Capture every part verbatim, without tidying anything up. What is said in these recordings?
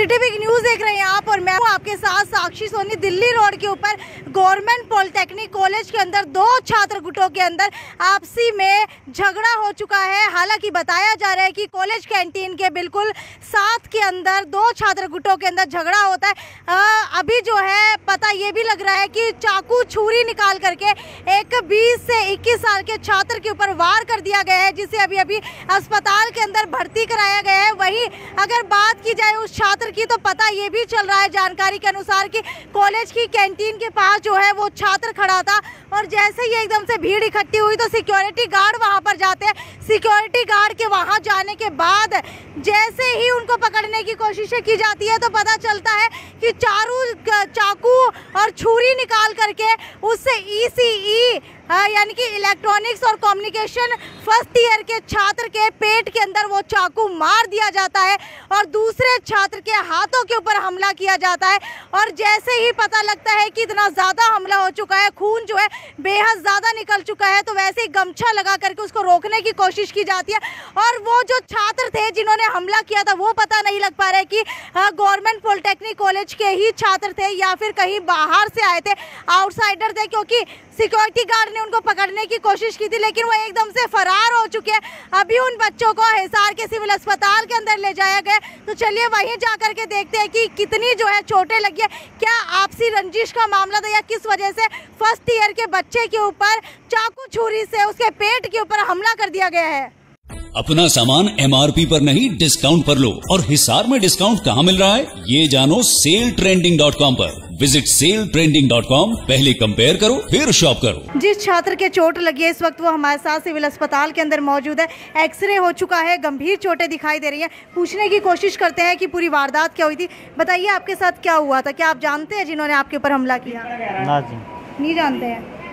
City big news देख रहे हैं आप और मैं हूं आपके साथ साक्षी सोनी। दिल्ली रोड के ऊपर गवर्नमेंट पॉलिटेक्निक कॉलेज के अंदर दो छात्र गुटों के अंदर आपसी में झगड़ा हो चुका है। हालांकि बताया जा रहा है कि कॉलेज कैंटीन के बिल्कुल साथ के अंदर दो छात्र गुटों के अंदर झगड़ा होता है। आ, अभी जो है पता ये भी लग रहा है कि चाकू छुरी निकाल करके एक बीस से इक्कीस साल के छात्र के ऊपर वार कर दिया गया है, जिसे अभी अभी अस्पताल के अंदर भर्ती कराया गया है। वहीं अगर बात की जाए उस छात्र की तो पता ये भी चल रहा है जानकारी के अनुसार कि कॉलेज की कैंटीन के पास जो है वो छात्र खड़ा था और जैसे ही एकदम से भीड़ इकट्ठी हुई तो सिक्योरिटी गार्ड वहां पर जाते हैं। सिक्योरिटी गार्ड के वहां जाने के बाद जैसे ही उनको पकड़ने की कोशिशें की जाती है तो पता चलता है कि चारू चाकू और छुरी निकाल करके उससे ईसीई यानी कि इलेक्ट्रॉनिक्स और कम्युनिकेशन फर्स्ट ईयर के छात्र के पेट के अंदर वो चाकू मार दिया जाता है और दूसरे छात्र के हाथों के ऊपर हमला किया जाता है। और जैसे ही पता लगता है कि इतना ज़्यादा हमला हो चुका है, खून जो है बेहद ज़्यादा निकल चुका है, तो वैसे ही गमछा लगा करके उसको रोकने की कोशिश की जाती है। और वो जो छात्र थे जिन्होंने हमला किया था वो पता नहीं लग पा रहा है कि गवर्नमेंट पॉलिटेक्निक कॉलेज के ही छात्र थे या फिर कहीं बाहर से आए थे, आउटसाइडर थे, क्योंकि सिक्योरिटी गार्ड ने उनको पकड़ने की कोशिश की थी लेकिन वो एकदम से फरार हो चुके हैं। अभी उन बच्चों को हिसार के सिविल अस्पताल के अंदर ले जाया गया। तो चलिए वहीं जा कर के देखते हैं कि कितनी जो है चोटें लगी है, क्या आपसी रंजिश का मामला था या किस वजह से फर्स्ट ईयर के बच्चे के ऊपर चाकू छुरी से उसके पेट के ऊपर हमला कर दिया गया है। अपना सामान एमआरपी पर नहीं डिस्काउंट पर लो। और हिसार में डिस्काउंट कहाँ मिल रहा है ये जानो सेल ट्रेंडिंग डॉट कॉम पर। Visit sale trending dot com, पहले कंपेयर करो फिर शॉप करो। जिस छात्र के चोट लगी है इस वक्त वो हमारे साथ सिविल अस्पताल के अंदर मौजूद है। एक्सरे हो चुका है, गंभीर चोटें दिखाई दे रही हैं। पूछने की कोशिश करते हैं कि पूरी वारदात क्या हुई थी। बताइए आपके साथ क्या हुआ था, क्या आप जानते हैं जिन्होंने आपके ऊपर हमला किया? ना जी, नहीं जानते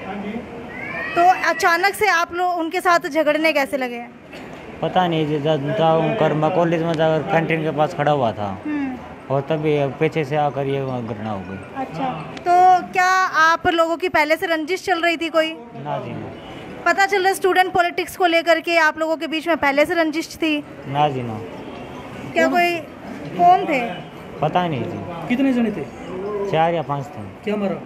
हैं। तो अचानक से आप लोग उनके साथ झगड़ने कैसे लगे? पता नहीं जी, जब मैं कॉलेज में जाकर कैंटीन के पास खड़ा हुआ था और तभी पीछे से आकर ये घटना हो गई। अच्छा, तो क्या आप लोगों की पहले से रंजिश चल रही थी कोई? ना जी ना। पता चल रहा है स्टूडेंट पॉलिटिक्स को लेकर के आप लोगों के बीच में पहले से रंजिश थी? ना जी ना। क्या कोई कौन थे? पता नहीं जी। कितने जने थे? चार या पाँच थे। क्या मारा?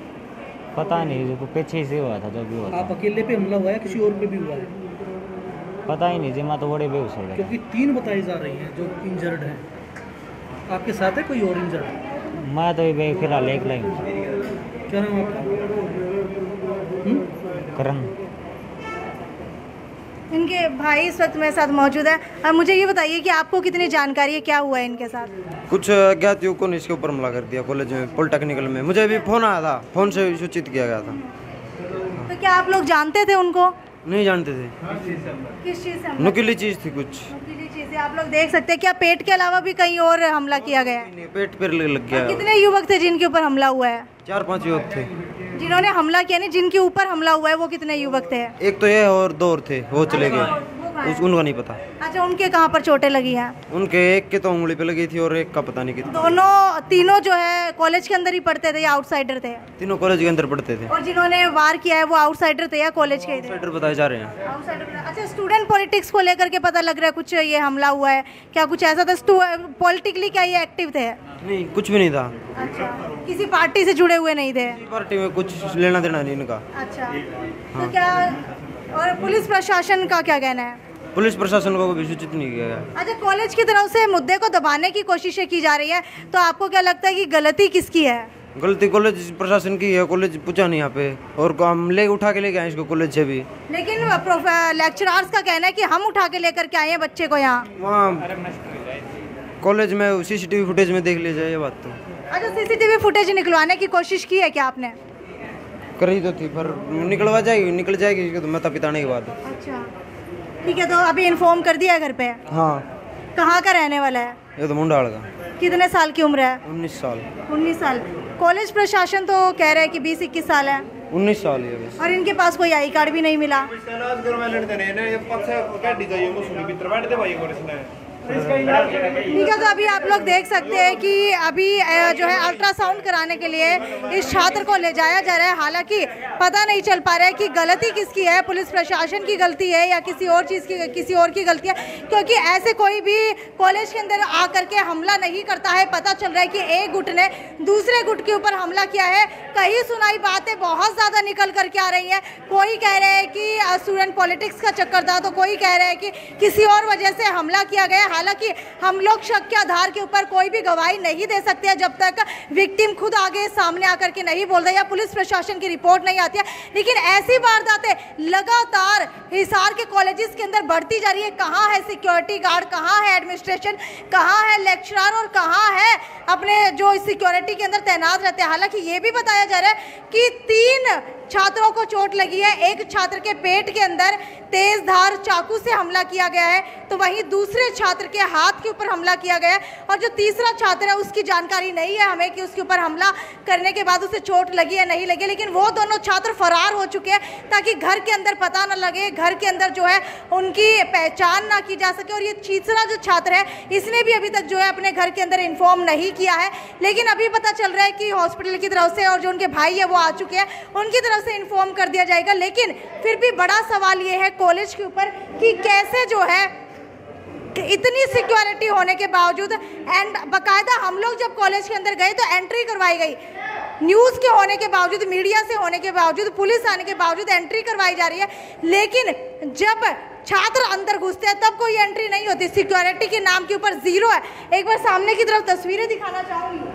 पता नहीं जी, पीछे से हुआ था जो भी हुआ था। आप अकेले पे हमला हुआ है किसी और पे भी हुआ है? पता ही नहीं जी, मैं तो बड़े बेहोश हो गया। क्योंकि तीन बताई जा रही हैं जो इंजर्ड हैं। आपके साथ है कोई और इंजर्ड? मैं तो ये फिलहाल एक लाइन। क्या नाम आपका? करण। इनके भाई इस वक्त मेरे साथ मौजूद है। अब मुझे ये बताइए कि आपको कितनी जानकारी है, क्या हुआ है इनके साथ? कुछ अज्ञात युवकों ने इसके ऊपर हमला कर दिया कॉलेज में, पॉलिटेक्निकल में। मुझे भी फोन आया था, फोन से सूचित किया गया था। तो क्या आप लोग जानते थे उनको? नहीं जानते थे। किस चीज़ से? नुकीली चीज थी कुछ। नुकीली चीज़ें आप लोग देख सकते हैं। क्या पेट के अलावा भी कहीं और हमला किया गया है? पेट पर लग गया। कितने युवक थे जिनके ऊपर हमला हुआ है? चार पांच युवक थे जिन्होंने हमला किया। नहीं, जिनके ऊपर हमला हुआ है वो कितने युवक थे? एक तो ये और दो और थे, वो चले गए, उनको नहीं पता। अच्छा, उनके कहाँ पर चोटें लगी हैं? उनके एक के तो उंगली पे लगी थी और एक का पता नहीं कितना। दोनों तीनों जो है कॉलेज के अंदर ही पढ़ते थे या आउटसाइडर थे? तीनों कॉलेज के अंदर पढ़ते थे। और जिन्होंने वार किया है वो आउटसाइडर थे या कॉलेज के? आउटसाइडर बताए जा रहे हैं। आउटसाइडर। अच्छा, स्टूडेंट पॉलिटिक्स को लेकर के पता लग रहा है कुछ ये हमला हुआ है, क्या कुछ ऐसा था? पॉलिटिकली क्या ये एक्टिव थे? नहीं, कुछ भी नहीं था। अच्छा, किसी पार्टी से जुड़े हुए नहीं थे? पार्टी में कुछ लेना देना नहीं इनका। अच्छा, तो क्या और पुलिस प्रशासन का क्या कहना है? पुलिस प्रशासन को भी सूचित नहीं किया गया। अच्छा, कॉलेज की तरफ से मुद्दे को दबाने की कोशिशें की जा रही है, तो आपको क्या लगता है कि गलती किसकी है? गलती कॉलेज प्रशासन की है। कॉलेज पूछा नहीं यहाँ पे और हम ले उठा के लेके आए इसको कॉलेज से भी। लेकिन लेक्चरर्स का कहना है कि हम उठा के लेकर के आए हैं बच्चे को यहाँ। वहाँ कॉलेज में सीसीटीवी फुटेज में देख लीजिए ये बात तो। अच्छा, सीसीटीवी फुटेज निकलवाने की कोशिश की है क्या आपने? करी तो थी पर निकलवा जाएगी, निकल जाएगी तो माता पिताने के बाद। अच्छा, ठीक है। तो अभी इन्फॉर्म कर दिया है घर पे? हाँ। कहाँ का रहने वाला है? ये तो मुंडाल का। कितने साल की उम्र है? उन्नीस साल। उन्नीस साल। कॉलेज प्रशासन तो कह रहा है कि बीस इक्कीस साल है। उन्नीस साल है बस। और इनके पास कोई आई कार्ड भी नहीं मिला। ठीक है, तो अभी आप लोग देख सकते हैं कि अभी जो है अल्ट्रासाउंड कराने के लिए इस छात्र को ले जाया जा रहा है। हालांकि पता नहीं चल पा रहा है कि गलती किसकी है, पुलिस प्रशासन की गलती है या किसी और चीज़ की किसी और की गलती है, क्योंकि ऐसे कोई भी कॉलेज के अंदर आकर के हमला नहीं करता है। पता चल रहा है कि एक गुट ने दूसरे गुट के ऊपर हमला किया है। कहीं सुनाई बातें बहुत ज़्यादा निकल करके आ रही हैं। कोई कह रहे हैं कि स्टूडेंट पॉलिटिक्स का चक्कर था, तो कोई कह रहे हैं कि किसी और वजह से हमला किया गया। हालांकि हम लोग शक के आधार के ऊपर कोई भी गवाही नहीं दे सकते जब तक विक्टिम खुद आगे सामने आकर के नहीं बोल रहे या पुलिस प्रशासन की रिपोर्ट नहीं आती है। लेकिन ऐसी वारदातें लगातार हिसार के कॉलेजेस के अंदर बढ़ती जा रही है। कहाँ है सिक्योरिटी गार्ड, कहाँ है एडमिनिस्ट्रेशन, कहाँ है लेक्चरर और कहाँ है अपने जो सिक्योरिटी के अंदर तैनात रहते हैं। हालांकि ये भी बताया जा रहा है कि तीन छात्रों को चोट लगी है। एक छात्र के पेट के अंदर तेज धार चाकू से हमला किया गया है, तो वहीं दूसरे छात्र के हाथ के ऊपर हमला किया गया है। और जो तीसरा छात्र है उसकी जानकारी नहीं है हमें कि उसके ऊपर हमला करने के बाद उसे चोट लगी है नहीं लगी, लेकिन वो दोनों छात्र फरार हो चुके हैं ताकि घर के अंदर पता न लगे, घर के अंदर जो है उनकी पहचान ना की जा सके। और ये तीसरा जो छात्र है इसने भी अभी तक जो है अपने घर के अंदर इन्फॉर्म नहीं किया है, लेकिन अभी पता चल रहा है कि हॉस्पिटल की तरफ से और जो उनके भाई है वो आ चुके हैं, उनकी तरफ से इन्फॉर्म कर दिया जाएगा। लेकिन फिर भी बड़ा सवाल ये है कॉलेज के ऊपर कि कैसे जो है इतनी सिक्योरिटी होने के बावजूद, एंड बाकायदा हम लोग जब कॉलेज के अंदर गए तो एंट्री करवाई गई, न्यूज़ के होने के बावजूद, मीडिया से होने के बावजूद, पुलिस आने के बावजूद एंट्री करवाई जा रही है। लेकिन जब छात्र अंदर घुसते हैं तब कोई एंट्री नहीं होती। सिक्योरिटी के नाम के ऊपर जीरो है। एक बार सामने की तरफ तस्वीरें दिखाना चाहूँगी।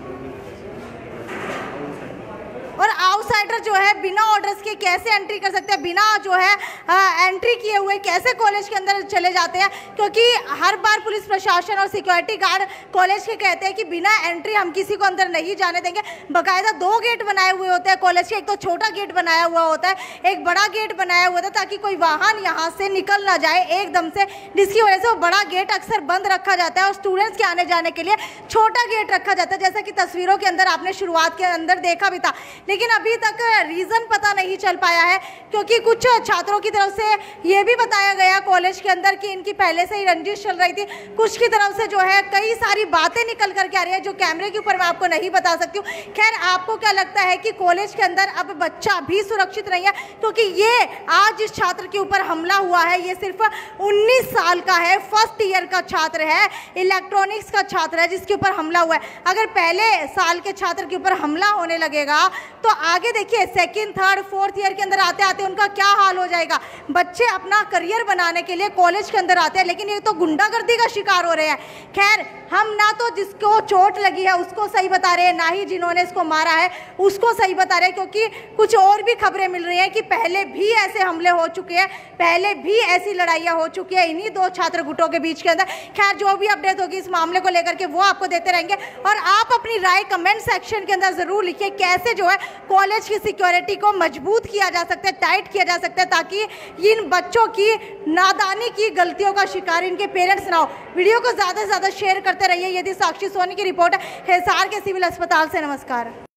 और आउटसाइडर जो है बिना ऑर्डर्स के कैसे एंट्री कर सकते हैं, बिना जो है आ, एंट्री किए हुए कैसे कॉलेज के अंदर चले जाते हैं, क्योंकि हर बार पुलिस प्रशासन और सिक्योरिटी गार्ड कॉलेज के कहते हैं कि बिना एंट्री हम किसी को अंदर नहीं जाने देंगे। बाकायदा दो गेट बनाए हुए होते हैं कॉलेज के, एक तो छोटा गेट बनाया हुआ होता है, एक बड़ा गेट बनाया हुआ होता है ताकि कोई वाहन यहाँ से निकल ना जाए एकदम से, जिसकी वजह से वो बड़ा गेट अक्सर बंद रखा जाता है और स्टूडेंट्स के आने जाने के लिए छोटा गेट रखा जाता है, जैसा कि तस्वीरों के अंदर आपने शुरुआत के अंदर देखा भी था। लेकिन अभी तक रीज़न पता नहीं चल पाया है, क्योंकि कुछ छात्रों की तरफ से ये भी बताया गया कॉलेज के अंदर कि इनकी पहले से ही रंजिश चल रही थी। कुछ की तरफ से जो है कई सारी बातें निकल करके आ रही है जो कैमरे के ऊपर मैं आपको नहीं बता सकती हूँ। खैर, आपको क्या लगता है कि कॉलेज के अंदर अब बच्चा भी सुरक्षित नहीं है? क्योंकि ये आज जिस छात्र के ऊपर हमला हुआ है ये सिर्फ उन्नीस साल का है, फर्स्ट ईयर का छात्र है, इलेक्ट्रॉनिक्स का छात्र है जिसके ऊपर हमला हुआ है। अगर पहले साल के छात्र के ऊपर हमला होने लगेगा तो आगे देखिए सेकंड, थर्ड, फोर्थ ईयर के अंदर आते आते उनका क्या हाल हो जाएगा। बच्चे अपना करियर बनाने के लिए कॉलेज के अंदर आते हैं, लेकिन ये तो गुंडागर्दी का शिकार हो रहे हैं। खैर, हम ना तो जिसको चोट लगी है उसको सही बता रहे हैं, ना ही जिन्होंने इसको मारा है उसको सही बता रहे हैं, क्योंकि कुछ और भी खबरें मिल रही हैं कि पहले भी ऐसे हमले हो चुके हैं, पहले भी ऐसी लड़ाइयाँ हो चुकी है इन्हीं दो छात्र गुटों के बीच के अंदर। खैर, जो भी अपडेट होगी इस मामले को लेकर के वो आपको देते रहेंगे, और आप अपनी राय कमेंट सेक्शन के अंदर ज़रूर लिखिए कैसे जो है कॉलेज की सिक्योरिटी को मजबूत किया जा सकता है, टाइट किया जा सकता है, ताकि इन बच्चों की नादानी की गलतियों का शिकार इनके पेरेंट्स ना हो। वीडियो को ज़्यादा से ज़्यादा शेयर करते रहिए। यदि साक्षी सोनी की रिपोर्ट है हिसार के सिविल अस्पताल से। नमस्कार।